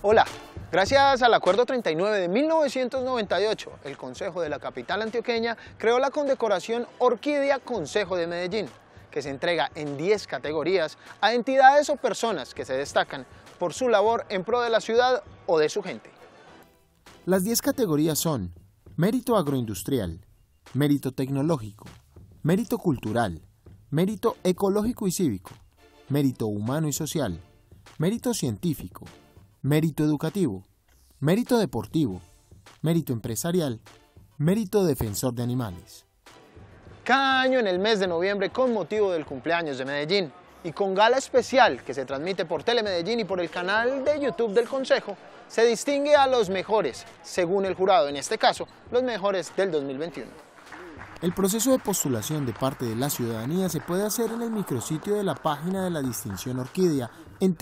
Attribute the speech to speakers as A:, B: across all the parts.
A: Hola, gracias al Acuerdo 39 de 1998, el Consejo de la capital antioqueña creó la condecoración Orquídea Consejo de Medellín, que se entrega en 10 categorías a entidades o personas que se destacan por su labor en pro de la ciudad o de su gente.
B: Las 10 categorías son Mérito Agroindustrial, Mérito Tecnológico, Mérito Cultural, Mérito Ecológico y Cívico, Mérito Humano y Social, Mérito Científico, Mérito Educativo, Mérito Deportivo, Mérito Empresarial, Mérito Defensor de Animales.
A: Cada año en el mes de noviembre, con motivo del cumpleaños de Medellín y con gala especial que se transmite por Telemedellín y por el canal de YouTube del Consejo, se distingue a los mejores, según el jurado, en este caso, los mejores del 2021.
B: El proceso de postulación de parte de la ciudadanía se puede hacer en el micrositio de la página de la distinción Orquídea en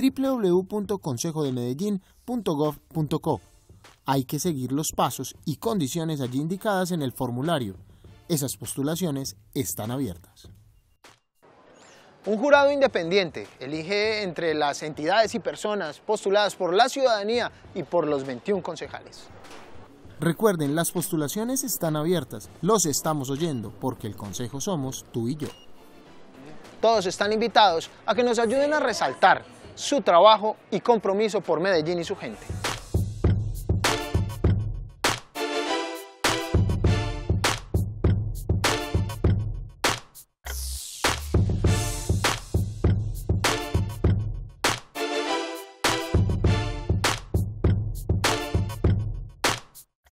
B: www.consejodemedellin.gov.co. Hay que seguir los pasos y condiciones allí indicadas en el formulario. Esas postulaciones están abiertas.
A: Un jurado independiente elige entre las entidades y personas postuladas por la ciudadanía y por los 21 concejales.
B: Recuerden, las postulaciones están abiertas, los estamos oyendo, porque el Consejo somos tú y yo.
A: Todos están invitados a que nos ayuden a resaltar su trabajo y compromiso por Medellín y su gente.